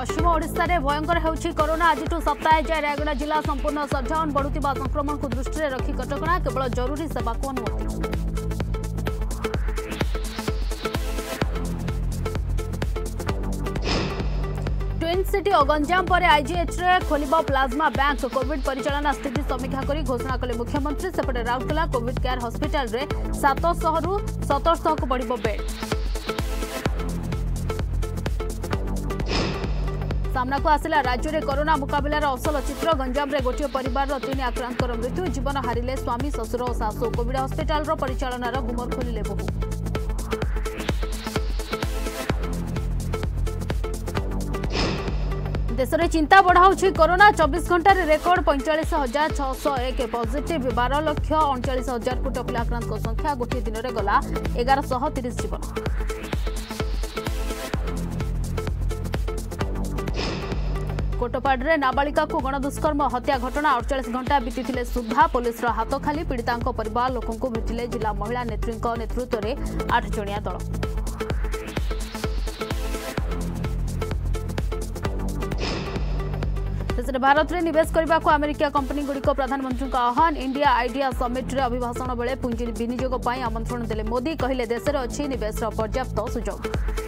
पश्चिम ओडिशा रे भयंकर होउछि कोरोना। आज सप्ताह जाए रायगड़ा जिला संपूर्ण सटडाउन। बढ़ुतिबा संक्रमण को दृष्टि रखी कटकणा, केवल जरूरी सेवा को अनुमति। ट्विन सिटी और गंजाम पर आईजीएच रे खोलिबा प्लाज्मा बैंक। कोविड परिचालना स्थिति समीक्षा करी घोषणा कले मुख्यमंत्री। सेपटे राउरकेला कोविड केयर हॉस्पिटल रे 700 रु 1700 को बढ़िबो बेड। सामना को आसिला राज्य में कोरोना मुकाबलार असल चित्र। गंजाम रे गोटे परिवार 3 आक्रांत मृत्यु। जीवन हारिले स्वामी शशुर और शाशु। कोविड हॉस्पिटल परिचालनार गुमर खोलिले बहु। देश में चिंता बढ़ाऊँ कोरोना। 24 घंटे रेकर्ड 45,601 पॉजिटिव। 12,39,000 को टपिला आक्रांत संख्या। गोटे दिन में गला 1130 जीवन। कोटपाड़े नाबालिका को गणदुष्कर्म हत्या घटना 48 घंटा बीती सुधा। पुलिस हाथ खाली। पीड़िता परिवार लोकों को भेटिले जिला महिला नेत्री नेतृत्व में 8 जणिया दल। भारत में निवेश करने को अमेरिका कंपनी गुड़िक प्रधानमंत्री आह्वान। इंडिया आइडिया समिट रे अभिभाषण बेले पुंजी विनियोग आमंत्रण देले मोदी। कहले देश में अच्छी निवेश पर्याप्त सुजोग।